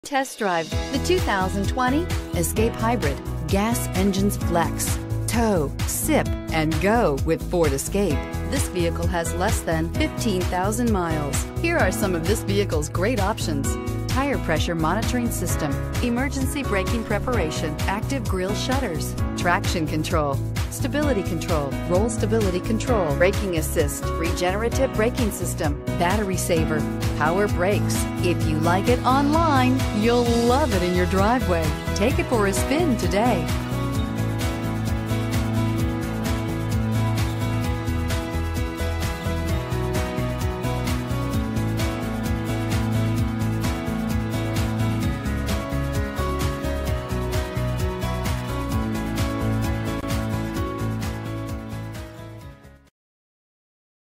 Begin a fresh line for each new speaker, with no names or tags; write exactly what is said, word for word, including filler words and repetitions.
Test drive the two thousand twenty Escape Hybrid. Gas engines flex, tow, sip, and go with Ford Escape. This vehicle has less than fifteen thousand miles. Here are some of this vehicle's great options: tire pressure monitoring system, emergency braking preparation, active grille shutters, traction control, stability control, roll stability control, braking assist, regenerative braking system, battery saver, power brakes. If you like it online, you'll love it in your driveway. Take it for a spin today.